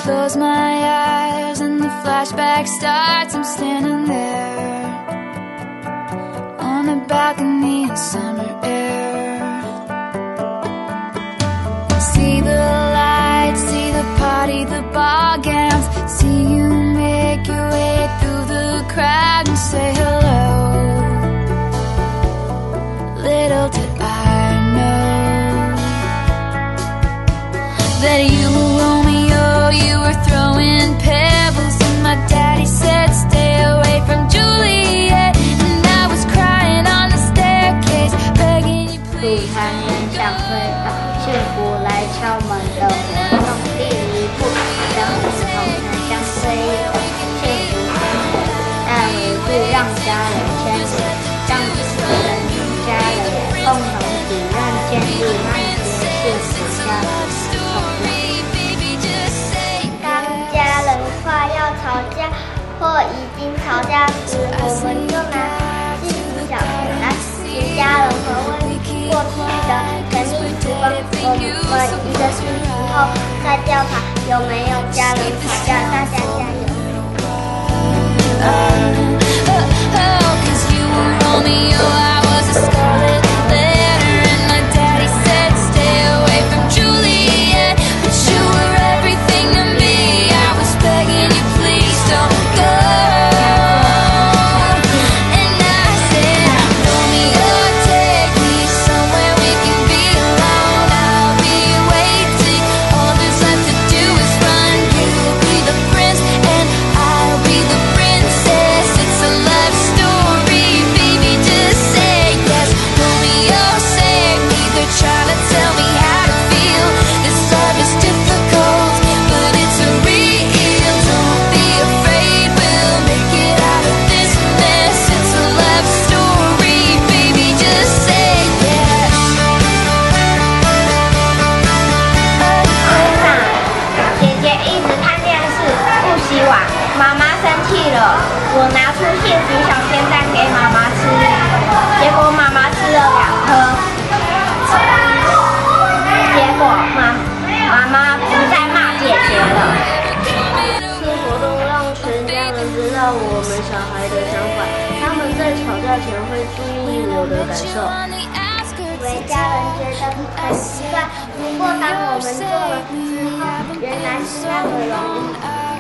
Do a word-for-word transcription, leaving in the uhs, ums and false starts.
close my eyes and the flashback starts. I'm standing there on a balcony in summer air. See the lights, see the party, the ball gowns. See you make your way through the crowd and say hello. Little did I know that you were Romeo, you were throwing pebbles, and my daddy said stay away from Juliet, and I was crying on the staircase, begging you please. 主持人想会把幸福来敲门的活动第一步，让我们同城相对的幸福生活，带回去让家人牵手，让人家人共同体认建立那些幸福家庭。 吵架或已经吵架时，我们就拿幸福小钱来与家人回味过去的甜蜜时光。我们一个星期后再调查有没有家人吵架，大家加油！ 我拿出幸福小仙蛋给妈妈吃，结果妈妈吃了两颗，结果妈妈妈不再骂姐姐了。这活动让全家人知道我们小孩的想法，他们在吵架前会注意我的感受。以为家人觉得很奇怪，不过当我们做了之后，原来是那么容易。